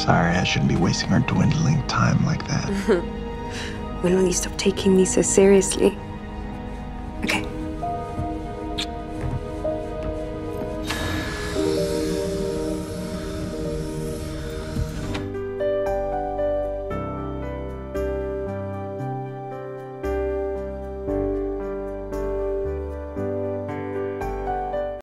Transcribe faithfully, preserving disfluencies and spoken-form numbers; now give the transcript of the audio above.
sorry. I shouldn't be wasting our dwindling time like that. When will you stop taking me so seriously?